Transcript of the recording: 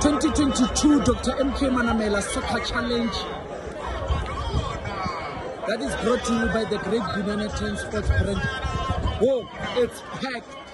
2022 Dr. MK Manamela Soccer Challenge that is brought to you by the Great Banana Ten Sports brand. Whoa, it's packed.